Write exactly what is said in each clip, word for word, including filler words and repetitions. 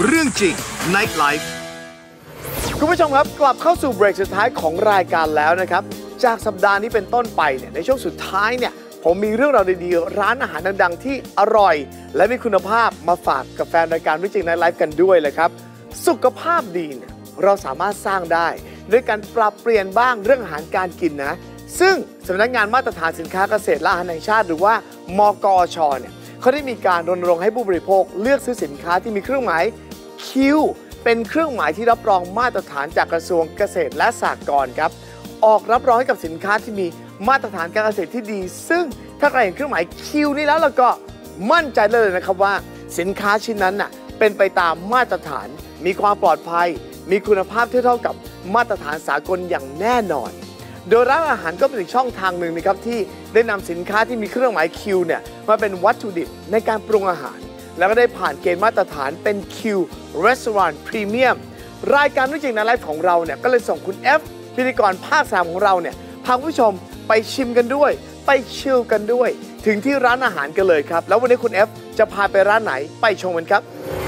เรื่องจริง Night Life คุณผู้ชมครับกลับเข้าสู่เบรกสุดท้ายของรายการแล้วนะครับจากสัปดาห์นี้เป็นต้นไปเนี่ยในช่วงสุดท้ายเนี่ยผมมีเรื่องราวดีๆร้านอาหารดังๆที่อร่อยและมีคุณภาพมาฝากกับแฟนรายการเรื่องจริง Night Life กันด้วยเลยครับสุขภาพดีเนี่ยเราสามารถสร้างได้ด้วยการปรับเปลี่ยนบ้างเรื่องอาหารการกินนะซึ่งสำนักงานมาตรฐานสินค้าเกษตรและอาหารแห่งชาติหรือว่ามกอช.เนี่ยเขาได้มีการรณรงค์ให้ผู้บริโภคเลือกซื้อสินค้าที่มีเครื่องหมาย คิว เป็นเครื่องหมายที่รับรองมาตรฐานจากกระทรวงเกษตรและสหกรณ์ครับออกรับรองให้กับสินค้าที่มีมาตรฐานการเกษตรที่ดีซึ่งถ้าใครเห็นเครื่องหมาย คิว นี้แล้วเราก็มั่นใจเลยนะครับว่าสินค้าชิ้นนั้นน่ะเป็นไปตามมาตรฐานมีความปลอดภัยมีคุณภาพเทียบเท่ากับมาตรฐานสากลอย่างแน่นอนโดยร้านอาหารก็เป็นอีกช่องทางหนึ่งนะครับที่ได้นำสินค้าที่มีเครื่องหมาย คิว เนี่ยมาเป็นวัตถุดิบในการปรุงอาหารแล้วก็ได้ผ่านเกณฑ์มาตรฐานเป็น คิว Restaurant Premium รายการเรื่องจริงNight Lifeของเราเนี่ยก็เลยส่งคุณ F พิธีกรภาคสามของเราเนี่ยพาผู้ชมไปชิมกันด้วยไปชิลกันด้วยถึงที่ร้านอาหารกันเลยครับแล้ววันนี้คุณ F จะพาไปร้านไหนไปชมกันครับ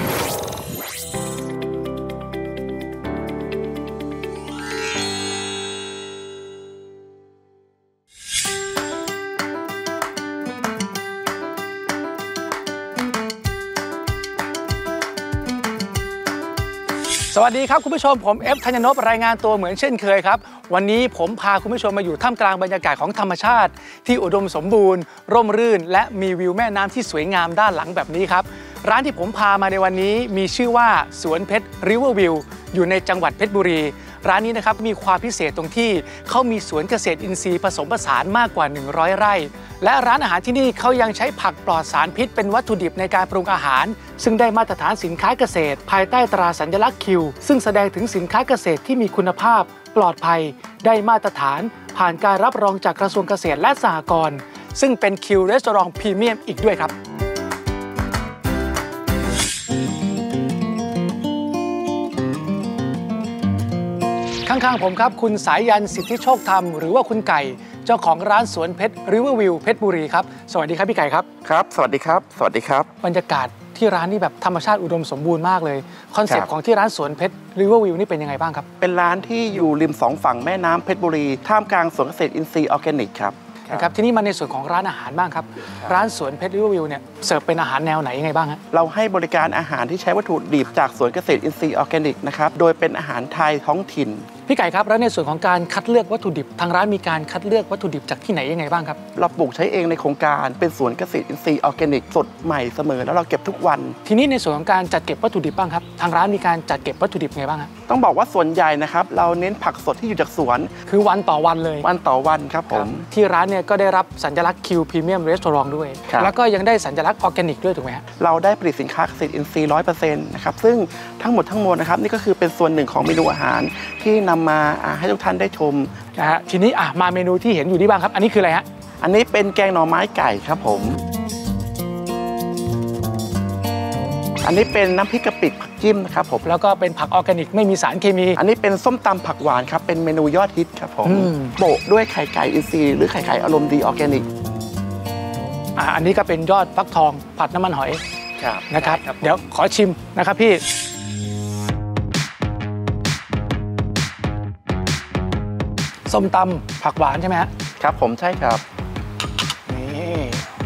สวัสดีครับคุณผู้ชมผมเอฟธัญนพรายงานตัวเหมือนเช่นเคยครับวันนี้ผมพาคุณผู้ชมมาอยู่ท่ามกลางบรรยากาศของธรรมชาติที่อุดมสมบูรณ์ร่มรื่นและมีวิวแม่น้ำที่สวยงามด้านหลังแบบนี้ครับร้านที่ผมพามาในวันนี้มีชื่อว่าสวนเพชรริเวอร์วิวอยู่ในจังหวัดเพชรบุรีร้านนี้นะครับมีความพิเศษตรงที่เขามีสวนเกษตรอินทรีย์ผสมผสานมากกว่าหนึ่งร้อยไร่และร้านอาหารที่นี่เขายังใช้ผักปลอดสารพิษเป็นวัตถุดิบในการปรุงอาหารซึ่งได้มาตรฐานสินค้าเกษตรภายใต้ตราสัญลักษณ์คิวซึ่งแสดงถึงสินค้าเกษตรที่มีคุณภาพปลอดภัยได้มาตรฐานผ่านการรับรองจากกระทรวงเกษตรและสหกรณ์ซึ่งเป็นคิวรีสอร์ทพรีเมียมอีกด้วยครับข้างๆผมครับคุณสายยันสิทธิโชคธรรมหรือว่าคุณไก่เจ้าของร้านสวนเพชรริเวอร์วิวเพชรบุรีครับสวัสดีครับพี่ไก่ครับครับสวัสดีครับสวัสดีครับบรรยากาศที่ร้านนี่แบบธรรมชาติอุดมสมบูรณ์มากเลยคอนเซ็ปต์ของที่ร้านสวนเพชรริเวอร์วิวนี่เป็นยังไงบ้างครับเป็นร้านที่อยู่ริมสองฝั่งแม่น้ำเพชรบุรีท่ามกลางสวนเกษตรอินทรีย์ออร์แกนิกครับนะครับที่นี่มาในส่วนของร้านอาหารบ้างครับร้านสวนเพชรริเวอร์วิวเนี่ยเสิร์ฟเป็นอาหารแนวไหนยังไงบ้างฮะเราให้บริการอาหารที่ใช้วัตถุดิบจากสวนเกษตรอินทรีย์ออร์แกนิกนะครับโดยเป็นอาหารไทยท้องถิ่นพี่ไก่ครับแล้วในส่วนของการคัดเลือกวัตถุดิบทางร้านมีการคัดเลือกวัตถุดิบจากที่ไหนยังไงบ้างครับเราปลูกใช้เองในโครงการเป็นสวนเกษตรอินทรีย์ออร์แกนิกสดใหม่เสมอแล้วเราเก็บทุกวันทีนี้ในส่วนของการจัดเก็บวัตถุดิบบ้างครับทางร้านมีการจัดเก็บวัตถุดิบไงบ้างครับต้องบอกว่าส่วนใหญ่นะครับเราเน้นผักสดที่อยู่จากสวนคือวันต่อวันเลยวันต่อวันครับผมที่ร้านเนี่ยก็ได้รับสัญลักษณ์คิวพรีเมียมรีสอร์ทด้วยแล้วก็ยังได้สัญลักษณ์ออร์แกนิกด้วยถูกไหมฮะเราได้ผลิตสินค้าเกษตรอินทรีย์ร้อยเปอร์เซ็นต์นะครับซึ่งทั้งหมดทั้งมวลนะครับนี่ก็คือเป็นส่วนหนึ่งของเมนูอาหารที่นำมาให้ทุกท่านได้ชมนะฮะทีนี้อ่ะมาเมนูที่เห็นอยู่ที่บ้างครับอันนี้คืออะไรฮะอันนี้เป็นแกงหน่อไม้ไก่ครับผมอันนี้เป็นน้ำพริกกะปิผักจิ้มนะครับผมแล้วก็เป็นผักออร์แกนิกไม่มีสารเคมีอันนี้เป็นส้มตำผักหวานครับเป็นเมนูยอดฮิตครับผมโปะด้วยไข่ไก่อินทรีย์หรือไข่ไก่อารมณ์ดีออร์แกนิกอ่ะอันนี้ก็เป็นยอดฟักทองผัดน้ำมันหอยนะครับเดี๋ยวขอชิมนะครับพี่ส้มตำผักหวานใช่ไหมฮะครับผมใช่ครับนี่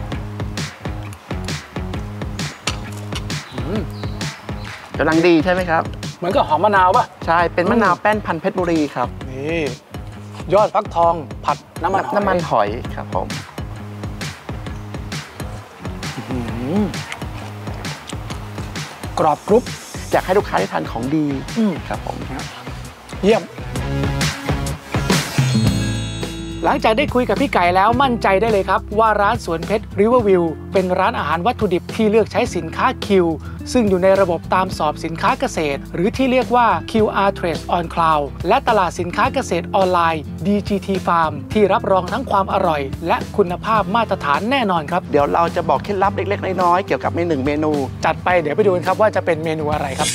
กำลังดีใช่ไหมครับเหมือนกับหอมมะนาวป่ะใช่เป็นมะนาวแป้นพันธุ์เพชรบุรีครับนี่ยอดฟักทองผัดน้ำมันน้ำมันหอยครับผมกรอบกรุบอยากให้ลูกค้าได้ทานของดีครับผมเยี่ยมหลังจากได้คุยกับพี่ไก่แล้วมั่นใจได้เลยครับว่าร้านสวนเพชรริเวอร์วิวเป็นร้านอาหารวัตถุดิบที่เลือกใช้สินค้าคิวซึ่งอยู่ในระบบตามสอบสินค้าเกษตรหรือที่เรียกว่า คิว อาร์ Trace on Cloud และตลาดสินค้าเกษตรออนไลน์ ดี จี ที Farm ที่รับรองทั้งความอร่อยและคุณภาพมาตรฐานแน่นอนครับเดี๋ยวเราจะบอกเคล็ดลับเล็กๆน้อยๆเกี่ยวกับเมนูเมนูจัดไปเดี๋ยวไปดูกันครับว่าจะเป็นเมนูอะไรครับ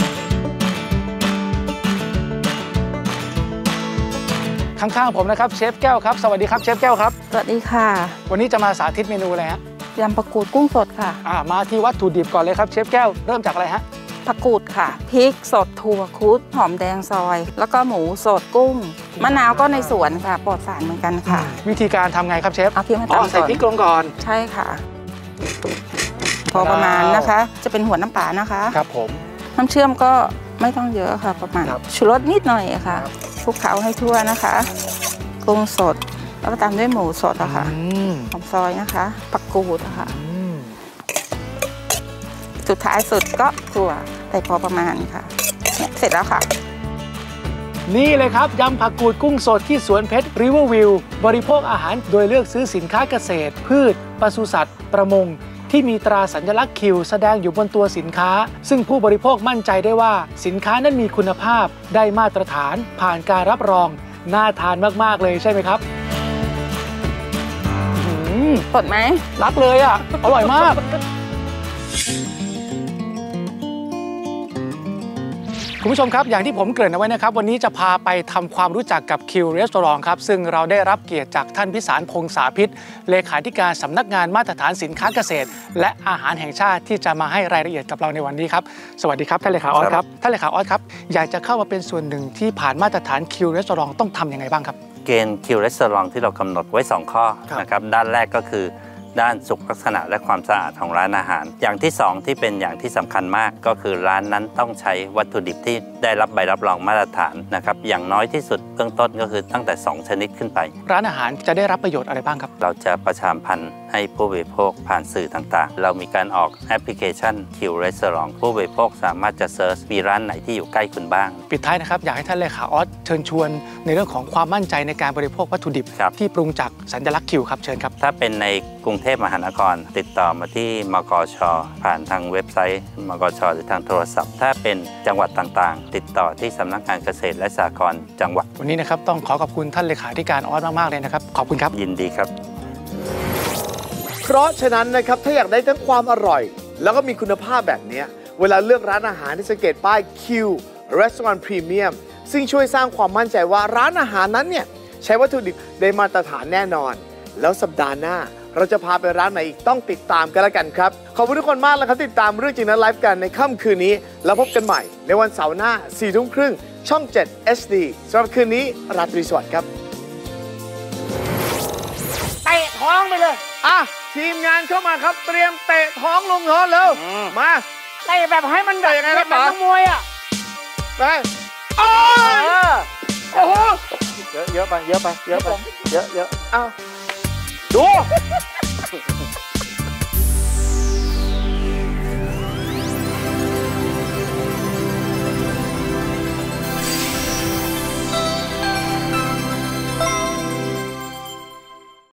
ข้างๆผมนะครับเชฟแก้วครับสวัสดีครับเชฟแก้วครับสวัสดีค่ะวันนี้จะมาสาธิตเมนูอะไรฮะยำปลากูดกุ้งสดค่ะอ่ามาที่วัตถุดิบก่อนเลยครับเชฟแก้วเริ่มจากอะไรฮะผักกูดค่ะพริกสดถั่วคุดหอมแดงซอย แล้วก็หมูสดกุ้งมะนาวก็ในสวนค่ะปลอดสารเหมือนกันค่ะวิธีการทำไงครับเชฟเอาพริกมาอ๋อตำใส่พริกลงก่อนใช่ค่ะพอประมาณนะคะจะเป็นหัวน้ำปลานะคะครับผมน้ำเชื่อมก็ไม่ต้องเยอะค่ะประมาณชูรสนิดหน่อยค่ะคลุกเคล้าให้ทั่วนะคะกุ้งสดแล้วก็ตามด้วยหมูสดอะค่ะหอมซอยนะคะผักกูดอะค่ะสุดท้ายสุดก็ถั่วแต่พอประมาณค่ะเนี่ยเสร็จแล้วค่ะนี่เลยครับยำผักกูดกุ้งสดที่สวนเพชรริเวอร์วิวบริโภคอาหารโดยเลือกซื้อสินค้าเกษตรพืชปศุสัตว์ประมงที่มีตราสัญลักษณ์คิวแสดงอยู่บนตัวสินค้าซึ่งผู้บริโภคมั่นใจได้ว่าสินค้านั้นมีคุณภาพได้มาตรฐานผ่านการรับรองน่าทานมากๆเลยใช่ไหมครับสดไหมรักเลยอ่ะอร่อยมากคุณผู้ชมครับอย่างที่ผมเกริ่นเอาไว้นะครับวันนี้จะพาไปทำความรู้จักกับคิวรีสอร์ทครับซึ่งเราได้รับเกียรติจากท่านพิสารพงษาพิษเลขาธิการสำนักงานมาตรฐานสินค้าเกษตรและอาหารแห่งชาติที่จะมาให้รายละเอียดกับเราในวันนี้ครับสวัสดีครับท่านเลขาออสครับท่านเลขาออสครับอยากจะเข้ามาเป็นส่วนหนึ่งที่ผ่านมาตรฐานคิวรีสอร์ทต้องทำยังไงบ้างครับเกณฑ์คิวรีสอร์ทที่เรากำหนดไว้สองข้อนะครับด้านแรกก็คือด้านสุขลักษณะและความสะอาดของร้านอาหารอย่างที่สองที่เป็นอย่างที่สำคัญมากก็คือร้านนั้นต้องใช้วัตถุดิบที่ได้รับใบรับรองมาตรฐานนะครับอย่างน้อยที่สุดเบื้องต้นก็คือตั้งแต่สองชนิดขึ้นไปร้านอาหารจะได้รับประโยชน์อะไรบ้างครับเราจะประชาสัมพันธ์ให้ผู้บริโภคผ่านสื่อต่างๆเรามีการออกแอปพลิเคชันคิวรีสอร์ทผู้บริโภคสามารถจะเซิร์ชมีร้านไหนที่อยู่ใกล้คุณบ้างปิดท้ายนะครับอยากให้ท่านเลขาออสเชิญชวนในเรื่องของความมั่นใจในการบริโภควัตถุดิบที่ปรุงจากสัญลักษณ์คิวครับเชิญครับถ้าเป็นในกรุงเทพมหานครติดต่อมาที่มกช.ผ่านทางเว็บไซต์มกช.หรือทางโทรศัพท์ถ้าเป็นจังหวัดต่างๆติดต่อที่สำนักงานเกษตรและสหกรณ์จังหวัดวันนี้นะครับต้องขอขอบคุณท่านเลขาธิการออสมากๆเลยนะครับขอบคุณครับยินดีครับเพราะฉะนั้นนะครับถ้าอยากได้ทั้งความอร่อยแล้วก็มีคุณภาพแบบนี้เวลาเลือกร้านอาหารที่สังเกตป้าย Q Restaurant Premium ซึ่งช่วยสร้างความมั่นใจว่าร้านอาหารนั้นเนี่ยใช้วัตถุดิบได้มาตรฐานแน่นอนแล้วสัปดาห์หน้าเราจะพาไปร้านไหนอีกต้องติดตามกันแล้วกันครับขอบคุณทุกคนมากแล้วครับติดตามเรื่องจริงนั้นไลฟ์กันในค่ำคืนนี้แล้วพบกันใหม่ในวันเสาร์หน้าสี่ทุ่มครึ่งช่องเจ็ด เอช ดี สำหรับคืนนี้ราตรีสวัสดิ์ครับเตะท้องไปเลยอ่ะทีมงานเข้ามาครับเตรียมเตะท้องลงท้องเร็วมาเตะแบบให้มันแบบยังไงครับป๋านักมวยอ่ะไปโอ้ยโอ้โหเยอะเยอะไปเยอะไปเยอะไปเยอะเยอะอ้าวดู